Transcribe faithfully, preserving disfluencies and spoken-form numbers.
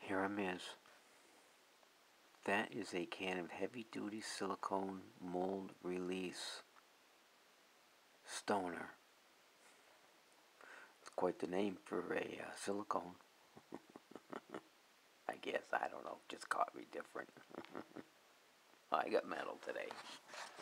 Here I'm is. That is a can of heavy-duty silicone mold release stoner. It's quite the name for a uh, silicone. I guess, I don't know, just caught me different. I got metal today.